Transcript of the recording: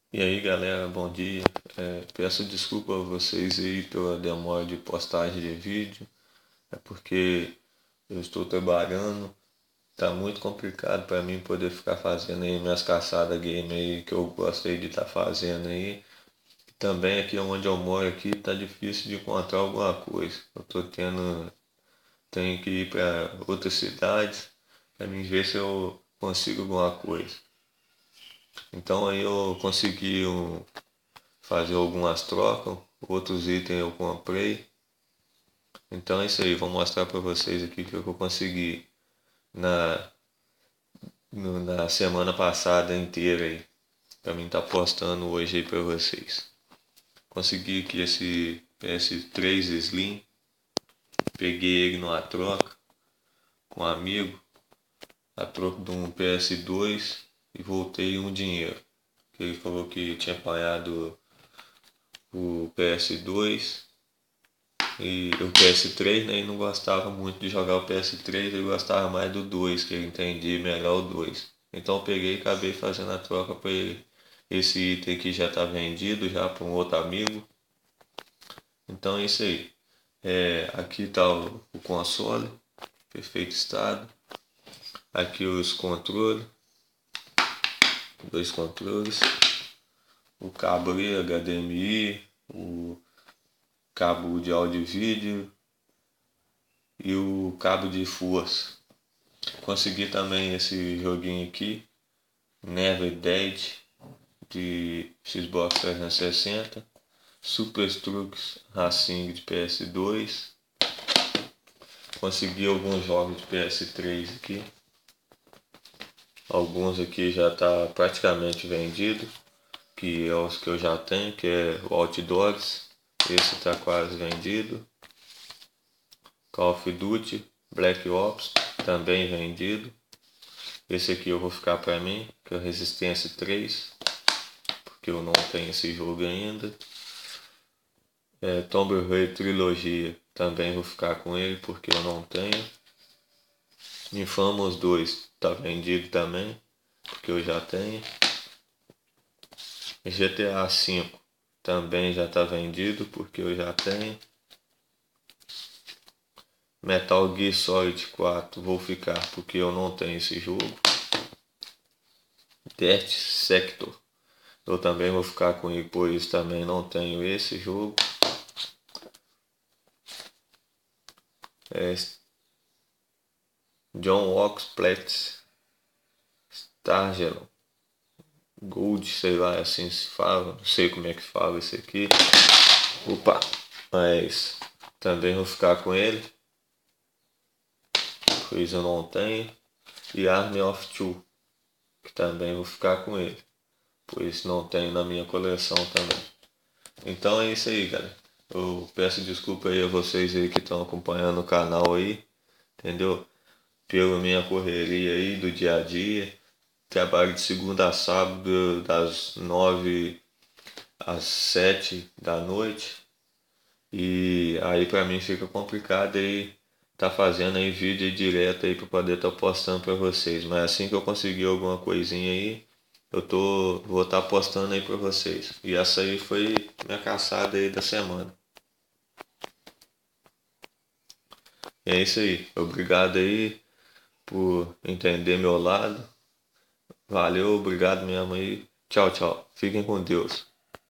E aí galera, bom dia. Peço desculpa a vocês aí pela demora de postagem de vídeo. É porque eu estou trabalhando, tá muito complicado para mim poder ficar fazendo aí minhas caçadas game aí que eu gostei de estar fazendo aí. E também aqui onde eu moro aqui tá difícil de encontrar alguma coisa. Tenho que ir para outras cidades para mim ver se eu consigo alguma coisa. Então aí eu consegui fazer algumas trocas, outros itens eu comprei. Então é isso aí, vou mostrar para vocês aqui o que eu consegui na, na semana passada inteira aí, para mim estar postando hoje aí para vocês. Consegui aqui esse PS3 Slim, peguei ele numa troca com um amigo, a troca de um PS2 e voltei um dinheiro. Ele falou que tinha apanhado o PS2 e o PS3, né, e não gostava muito de jogar o PS3, ele gostava mais do 2, que ele entendia melhor o 2. Então eu peguei e acabei fazendo a troca para ele. Esse item aqui já está vendido já para um outro amigo. Então é isso aí. Aqui está o console, perfeito estado. Aqui os controles, dois controles. O cabo ali, HDMI, o cabo de áudio e vídeo e o cabo de força. Consegui também esse joguinho aqui, Never Dead, de Xbox 360, Super Trucks Racing de PS2. Consegui alguns jogos de PS3 aqui. Alguns aqui já está praticamente vendido, que é os que eu já tenho, que é o Outdoors. Esse está quase vendido. Call of Duty, Black Ops, também vendido. Esse aqui eu vou ficar para mim, que é o Resistência 3, porque eu não tenho esse jogo ainda. Tomb Raider Trilogia, também vou ficar com ele, porque eu não tenho. Infamous 2 tá vendido também, porque eu já tenho. GTA V também já tá vendido, porque eu já tenho. Metal Gear Solid 4 vou ficar, porque eu não tenho esse jogo. Death Sector eu também vou ficar com ele, pois também não tenho esse jogo. John Wilkes Platts Stargelon Gold, sei lá, assim se fala, não sei como é que fala esse aqui. Opa, mas também vou ficar com ele, pois eu não tenho. E Army of Two, que também vou ficar com ele, pois não tenho na minha coleção também. Então é isso aí, galera. Eu peço desculpa aí a vocês aí que estão acompanhando o canal aí, entendeu? Pela minha correria aí do dia a dia. Trabalho de segunda a sábado, das 9 às 7 da noite. E aí pra mim fica complicado aí tá fazendo aí vídeo aí direto aí pra poder estar postando pra vocês. Mas assim que eu conseguir alguma coisinha aí, vou estar postando aí pra vocês. E essa aí foi minha caçada aí da semana. E é isso aí. Obrigado aí por entender meu lado. Valeu, obrigado mesmo aí. Tchau, tchau. Fiquem com Deus.